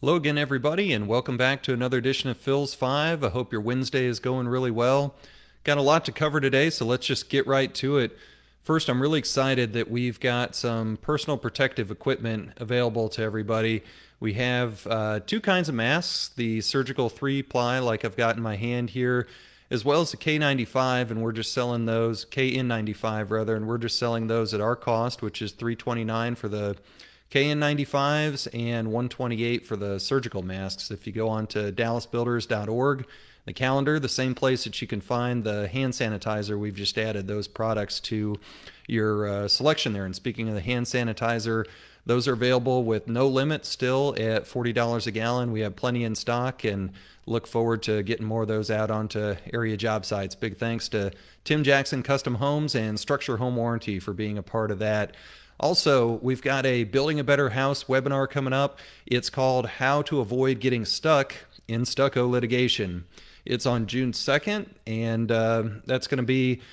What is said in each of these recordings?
Hello again, everybody, and welcome back to another edition of PhilsPhive. I hope your Wednesday is going really well. Got a lot to cover today, so let's just get right to it. First, I'm really excited that we've got some personal protective equipment available to everybody. We have two kinds of masks, the surgical 3-ply like I've got in my hand here, as well as the K95, and we're just selling those, KN95 rather, and we're just selling those at our cost, which is $329 for the KN95s and $128 for the surgical masks. If you go on to dallasbuilders.org, the calendar, the same place that you can find the hand sanitizer, we've just added those products to your selection there. And speaking of the hand sanitizer, those are available with no limit still at $40 a gallon. We have plenty in stock and look forward to getting more of those out onto area job sites. Big thanks to Tim Jackson Custom Homes and Structure Home Warranty for being a part of that. Also, we've got a Building a Better House webinar coming up. It's called How to Avoid Getting Stuck in Stucco Litigation. It's on June 2nd, and that's going to be,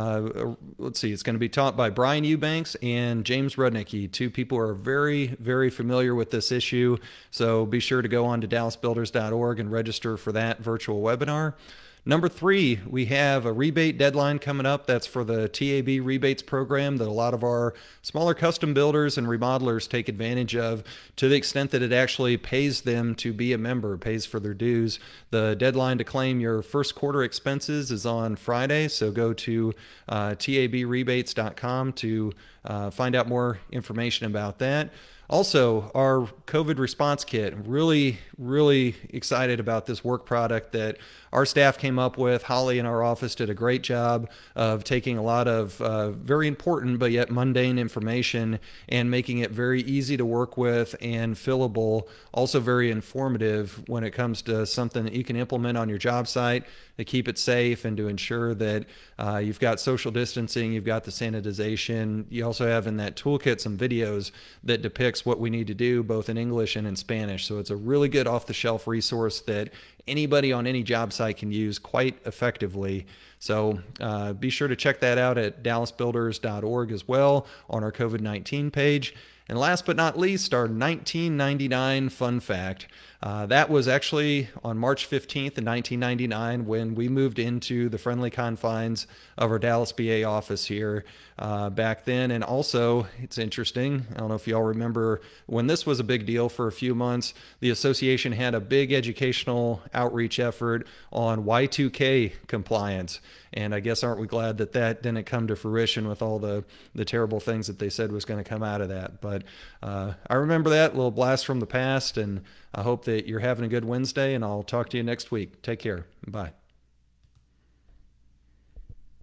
it's going to be taught by Brian Eubanks and James Rudnicki, two people who are very, very familiar with this issue. So be sure to go on to dallasbuilders.org and register for that virtual webinar. Number 3, we have a rebate deadline coming up. That's for the TAB rebates program that a lot of our smaller custom builders and remodelers take advantage of, to the extent that it actually pays them to be a member, pays for their dues. The deadline to claim your first quarter expenses is on Friday, so go to tabrebates.com to find out more information about that. Also, our COVID response kit, really excited about this work product that our staff came up with. Holly in our office did a great job of taking a lot of very important but yet mundane information and making it very easy to work with and fillable, also very informative when it comes to something that you can implement on your job site to keep it safe and to ensure that you've got social distancing, you've got the sanitization. You also have in that toolkit some videos that depicts what we need to do both in English and in Spanish. So it's a really good off-the-shelf resource that anybody on any job site can use quite effectively. So be sure to check that out at dallasbuilders.org as well on our COVID-19 page. And last but not least, our 1999 fun fact. That was actually on March 15th in 1999 when we moved into the friendly confines of our Dallas BA office here back then. And also, it's interesting, I don't know if y'all remember when this was a big deal for a few months, the association had a big educational outreach effort on Y2K compliance. And I guess aren't we glad that that didn't come to fruition with all the terrible things that they said was going to come out of that. But I remember that, little blast from the past, and I hope that you're having a good Wednesday, and I'll talk to you next week. Take care. Bye.